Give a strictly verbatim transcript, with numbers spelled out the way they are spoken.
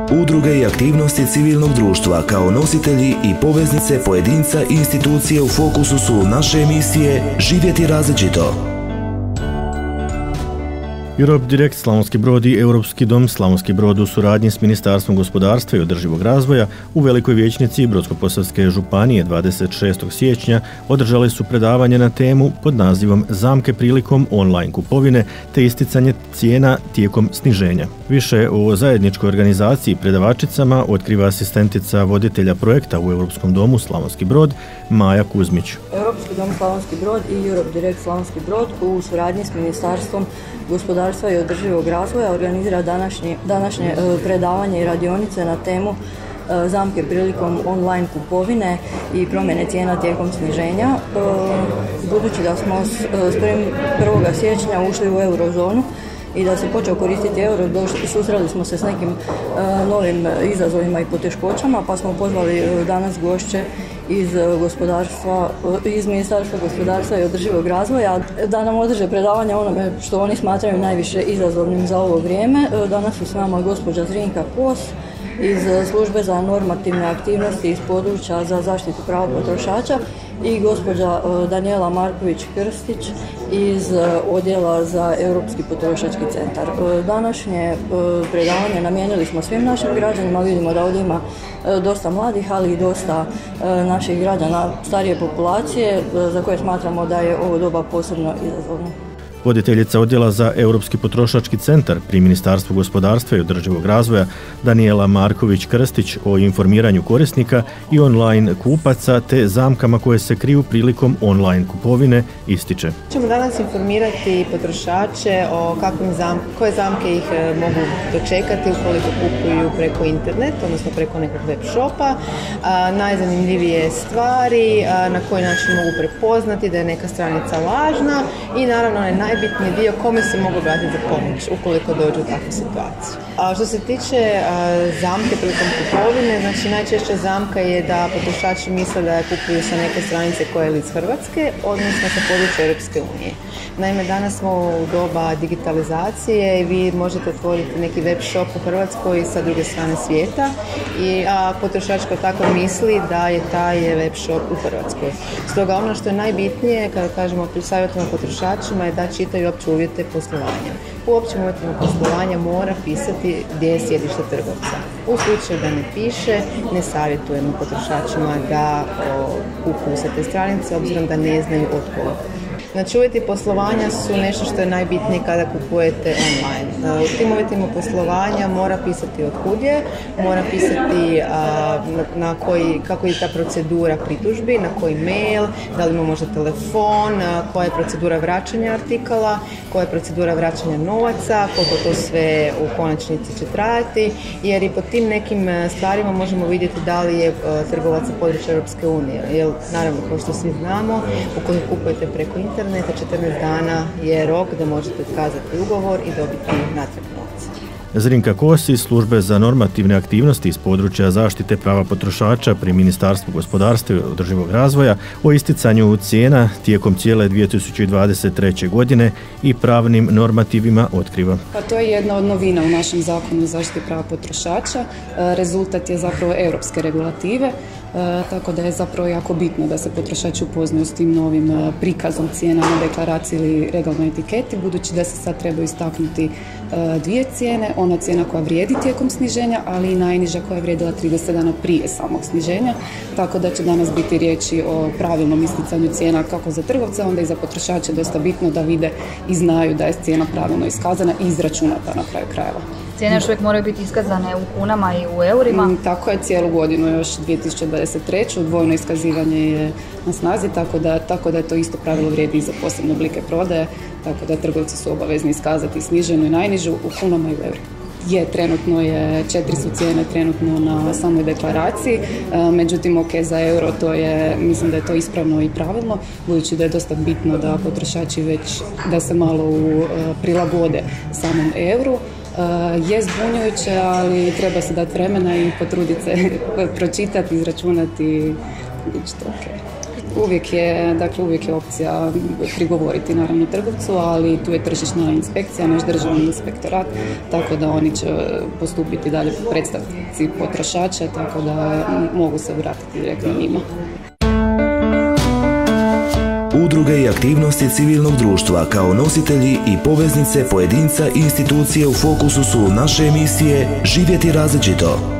Udruge i aktivnosti civilnog društva kao nositelji i poveznice pojedinca i institucije u fokusu su naše emisije Živjeti različito. Europe Direct Slavonski Brod i Europski dom Slavonski Brod u suradnji s Ministarstvom gospodarstva i održivog razvoja u Velikoj vijećnici Brodsko-posavske županije dvadeset šestog siječnja održali su predavanje na temu pod nazivom Zamke prilikom online kupovine te isticanje cijena tijekom sniženja. Više o zajedničkoj organizaciji predavačicama otkriva asistentica voditelja projekta u Europskom domu Slavonski Brod Maja Kuzmić. Europski dom Slavonski Brod i Europe Direct Slavonski Brod u suradnji s Ministarstvom gospodarstva i održivog razvoja organizira današnje, današnje predavanje i radionice na temu zamke prilikom online kupovine i promjene cijena tijekom sniženja. Budući da smo s prvog siječnja ušli u eurozonu i da se počeo koristiti euro, susreli smo se s nekim novim izazovima i poteškoćama, pa smo pozvali danas gošće iz gospodarstva, iz Ministarstva gospodarstva i održivog razvoja da nam održe predavanje onome što oni smatraju najviše izazovnim za ovo vrijeme. Danas su s nama gospođa Zrinka Kos iz službe za normativne aktivnosti iz područja za zaštitu prava potrošača i gospođa Danijela Marković-Krstić iz odjela za Europski potrošački centar. Današnje predavanje namijenili smo svim našim građanima, vidimo da ovdje ima dosta mladih, ali i dosta naših građana starije populacije za koje smatramo da je ovo doba posebno izazovno. Voditeljica odjela za Europski potrošački centar pri Ministarstvu gospodarstva i održivog razvoja Danijela Marković-Krstić o informiranju korisnika i online kupaca te zamkama koje se kriju prilikom online kupovine ističe. Ćemo danas informirati potrošače o kakvim zam, koje zamke ih mogu dočekati ukoliko kupuju preko interneta, odnosno preko nekog web shopa, a, najzanimljivije stvari, a, na koji način mogu prepoznati da je neka stranica lažna i naravno onaj najbitniji dio kome se mogu obratiti za pomoć ukoliko dođu u takvu situaciju. A što se tiče a, zamke prilikom kupovine, znači najčešća zamka je da potrošači misle da kupuju sa neke stranice koja je iz Hrvatske, odnosno sa područja Europske unije. Naime, danas smo u doba digitalizacije i vi možete otvoriti neki web shop u Hrvatskoj sa druge strane svijeta, i, a potrošač kao tako misli da je taj web shop u Hrvatskoj. Stoga ono što je najbitnije kada kažemo pri savjetima potrošačima je da čitaju opće uvjete poslovanja. U općim uvjetima poslovanja mora pisati gdje je sjedište trgovca. U slučaju da ne piše, ne savjetujemo potrošačima da o, kupuju sa te stranice, obzirom da ne znaju od koga. Znači, uvjeti poslovanja su nešto što je najbitnije kada kupujete online. U tim uvjetima poslovanja mora pisati od kud je, mora pisati a, na koji, kako je ta procedura pritužbi, na koji mail, da li ima možda telefon, a, koja je procedura vraćanja artikala, koja je procedura vraćanja novaca, koliko to sve u konačnici će trajati, jer i po tim nekim stvarima možemo vidjeti da li je a, trgovac sa područja Europske unije. Jer, naravno, kao što svi znamo, ukoliko kupujete preko interneta, četrnaest dana je rok da možete otkazati ugovor i dobiti natrag novac. Zrinka Kos iz službe za normativne aktivnosti iz područja zaštite prava potrošača pri Ministarstvu gospodarstva i održivog razvoja o isticanju cijena tijekom cijele dvije tisuće dvadeset treće godine i pravnim normativima otkriva. Pa to je jedna od novina u našem zakonu o zaštiti prava potrošača. Rezultat je zapravo europske regulative. E, tako da je zapravo jako bitno da se potrošači upoznaju s tim novim e, prikazom cijena na deklaraciji ili legalnoj etiketi, budući da se sad treba istaknuti e, dvije cijene, ona cijena koja vrijedi tijekom sniženja, ali i najniža koja je vrijedila trideset dana prije samog sniženja, tako da će danas biti riječi o pravilnom isticanju cijena kako za trgovce, onda i za potrošače dosta bitno da vide i znaju da je cijena pravilno iskazana i izračunata na kraju krajeva. Cijene još uvijek moraju biti iskazane u kunama i u eurima? Mm, tako je, cijelu godinu još dvije tisuće dvadeset treće dvojno iskazivanje je na snazi, tako da, tako da je to isto pravilo vrijedi i za posebne oblike prodaje, tako da trgovci su obavezni iskazati sniženu i najnižu u kunama i u eurima. Je, trenutno je, četiri su cijene trenutno na samoj deklaraciji, međutim, ok, za euro to je, mislim da je to ispravno i pravilno, budući da je dosta bitno da potrošači već, da se malo u, prilagode samom euru. Uh, je zbunjujuće, ali treba se dati vremena i potruditi se pročitati, izračunati i bit će to ok. Uvijek je, dakle, uvijek je opcija prigovoriti naravno trgovcu, ali tu je tržišna inspekcija, naš državni inspektorat, tako da oni će postupiti dalje predstavnici potrošača, tako da mogu se vratiti direktno njima. Udruge i aktivnosti civilnog društva kao nositelji i poveznice pojedinca i institucije u fokusu su naše emisije Živjeti različito.